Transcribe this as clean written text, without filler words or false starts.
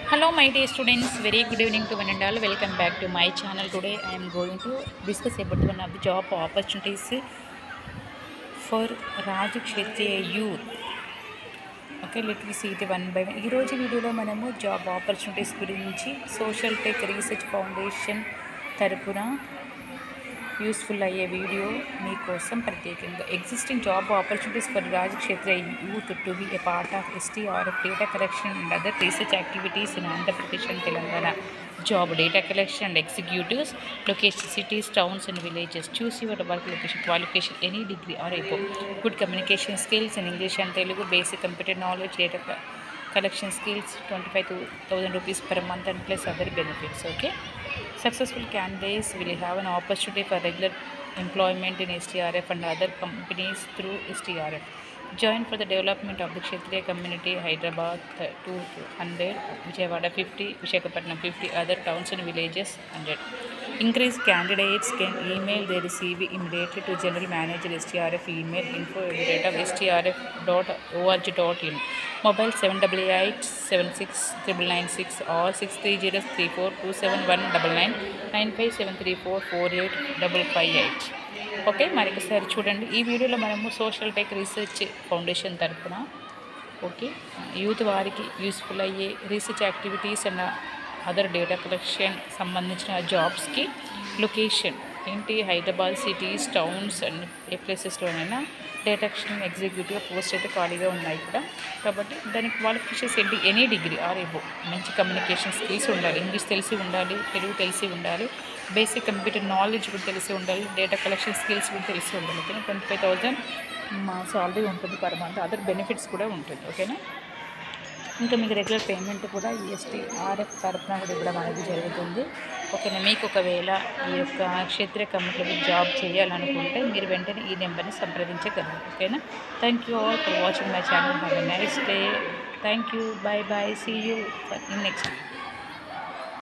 Hello my dear students, very good evening to one and all. Welcome back to my channel. Today I am going to discuss about one of the job opportunities for Raj Kshetriya youth. Okay, let me see it one by one. ఈ రోజు వీడియోలో మనము job opportunities గురించి social tech research foundation తరపున useful అయ్యే video మీకోసం ప్రత్యేకంగా existing job opportunities for రాజ్ క్షేత్రీయ youth to be a part of STRF data collection and other research activities in Andhra Pradesh and Telangana. Job data collection and executives, location cities, towns and villages. Choose your work location, qualification, any degree or above. Good communication skills in English and Telugu, basic computer knowledge, data collection skills, 25,000 rupees per month and plus other benefits. Okay, successful candidates will have an opportunity for regular employment in STRF and other companies through STRF. Join for the development of the Kshatriya community. Hyderabad 200, Vijayawada 50, Visakhapatnam 50, other towns and villages 100. Increase candidates can email their CV immediately to General Manager STRF, email info@strf.org.in, mobile 78876996 or 6303427199 9573448558. Okay, మరొకసారి చూడండి. ఈ వీడియోలో మనము Social tech research Foundation తరఫున youth వారికి useful అయ్యే research activities and other data collection సంబంధించిన జాబ్స్కి లొకేషన్ ఏంటి, హైదరాబాద్ సిటీస్, టౌన్స్ అండ్ ఏ ప్లేసెస్లోనైనా డేటా కలెక్షన్ ఎగ్జిక్యూటివ్ పోస్ట్ అయితే ఖాళీగా ఉన్నాయి ఇక్కడ. కాబట్టి దానికి క్వాలిఫికేషన్స్ ఏంటి, ఎనీ డిగ్రీ ఆర్ ఎబో, మంచి కమ్యూనికేషన్ స్కిల్స్ ఉండాలి, ఇంగ్లీష్ తెలిసి ఉండాలి, తెలుగు తెలిసి ఉండాలి, బేసిక్ కంప్యూటర్ నాలెడ్జ్ కూడా తెలిసి ఉండాలి, డేటా కలెక్షన్ స్కిల్స్ కూడా తెలిసి ఉండాలి. ఓకేనా, 25,000 మా సాలరీ ఉంటుంది పర్ మంత్, అదర్ బెనిఫిట్స్ కూడా ఉంటుంది. ఓకేనా, ఇంకా మీకు రెగ్యులర్ పేమెంట్ కూడా STRF తరఫున కూడా ఇవ్వడం అనేది జరుగుతుంది. ఓకేనా, మీకు ఒకవేళ ఈ యొక్క క్షేత్రీయ కమిటీలో జాబ్ చేయాలనుకుంటే మీరు వెంటనే ఈ నెంబర్ని సంప్రదించగలరు. ఓకేనా, thank you all for watching my channel. Have a nice day. Thank you, bye bye, see you in next.